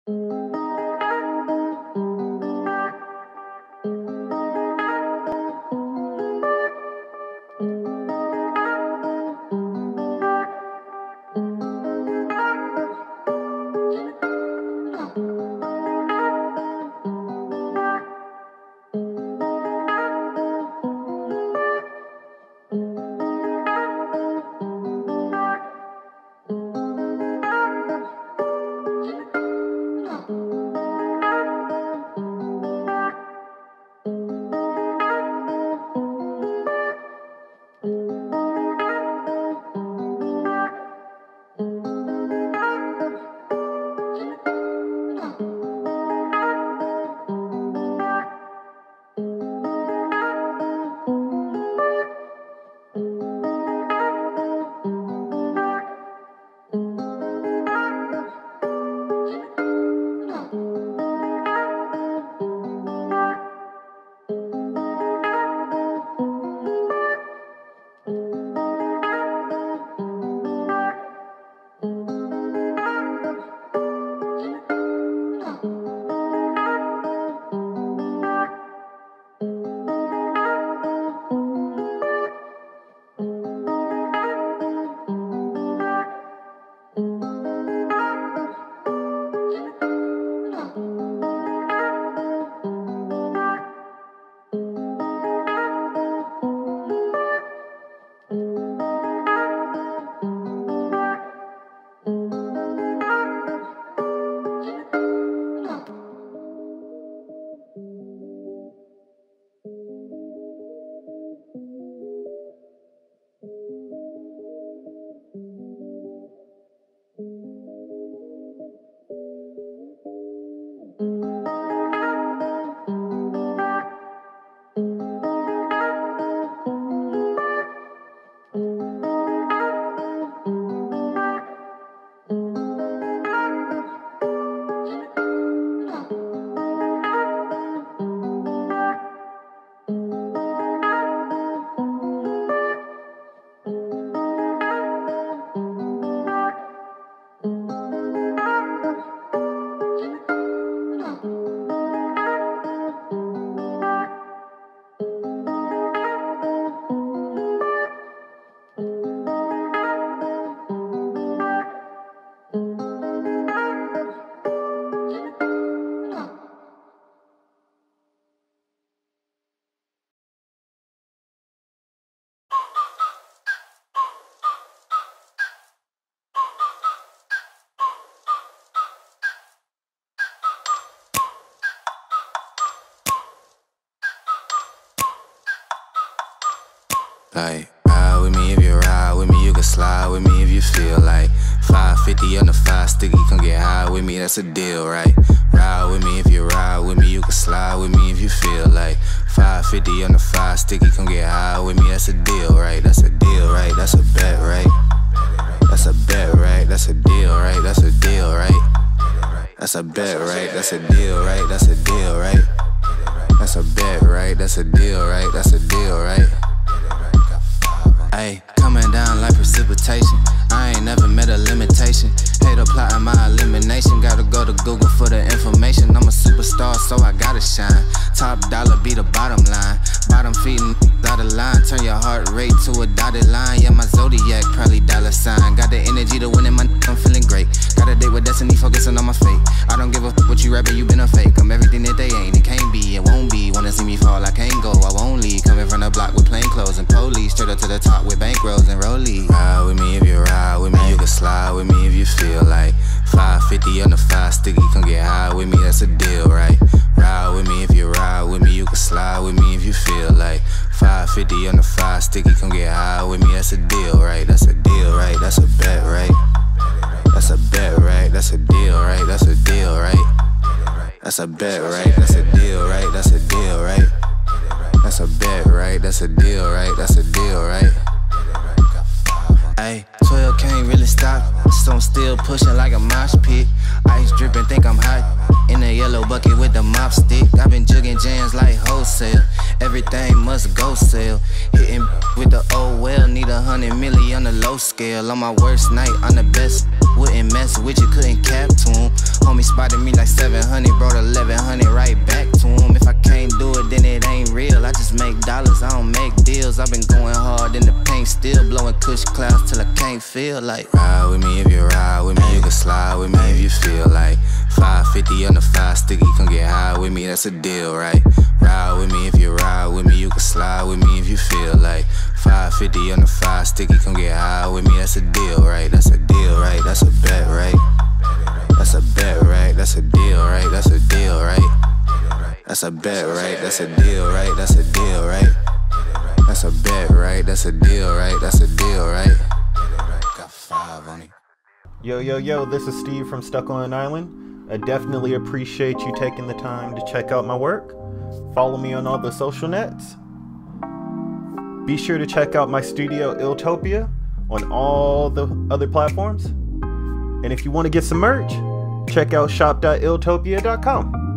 Like, ride with me if you ride with me, you can slide with me if you feel like 550 on the 5 sticky, come get high with me, that's a deal, right? Ride with me if you ride with me, you can slide with me if you feel like 550 on the 5 sticky, come get high with me, that's a deal, right? That's a deal, right? That's a bet, right? That's a bet, right? That's a deal, right? That's a deal, right? That's a bet, right? That's a deal, right? That's a deal, right? That's a bet, right? That's a deal, right? That's a deal, right? Ayy, coming down like precipitation. I ain't never met a limitation. Hater plotting my elimination. Gotta go to Google for the information. I'm a superstar, so I gotta shine. Top dollar be the bottom line. Bottom feeding out of line. Turn your heart rate to a dotted line. Yeah, my zodiac probably dollar sign. Got the energy to win in my I'm feeling great. Got a date with destiny, focusing on my fate. I don't give a fuck what you rapping, you been a fake. I'm everything that they ain't, it can't be, it won't be. Wanna see me fall, I can't go, I won't leave. Coming from the block with plain clothes and police. Straight up to the top with bankrolls and rollies. Ride with me if you ride with me, you can slide with me if you feel like 550 on the 5 sticky, come get high with me, that's a deal, right? Ride with me if you ride with me, you can slide with me if you feel like 550 on the 5 sticky, come get high with me, that's a deal, right? That's a deal, right? That's a bet, right? That's a bet, right? That's a deal, right? That's a deal, right? That's a bet, right? That's a deal, right? That's a deal, right? That's a bet, right? That's a deal, right? That's a deal, right? Ayy, 12 can't really stop, so I'm still pushing like a mosh pit. Ice dripping, think I'm hot. In the yellow bucket with the mop stick. I been jugging jams like wholesale. Everything must go sell. Hitting with the oh well. Need 100 milli on the low scale. On my worst night, I'm the best. Wouldn't mess with you, couldn't cap to him. Homie spotted me like 700, brought 1100 right back to him. If I can't do it, then it ain't real. I just make dollars, I don't make deals. I've been going hard in the paint, still blowing kush clouds till I can't feel like. Ride with me if you ride with me, you can slide with me if you feel like. 550 on the 5 sticky, come get high with me, that's a deal, right? Ride with me if you ride with me, you can slide with me if you feel like. 550 on the 5 sticky, come get high with me, that's a deal, right? That's a deal, right? That's a bet, right? That's a bet, right? That's a deal, right? That's a deal, right? That's a bet, right? That's a deal, right? That's a deal, right? That's a bet, right? That's a deal, right? That's a deal, right? Got 5 on it. Yo, this is Steve from Stuck on an Island. I definitely appreciate you taking the time to check out my work. Follow me on all the social nets. Be sure to check out my studio, Illtopia, on all the other platforms. And if you want to get some merch, check out shop.illtopia.com.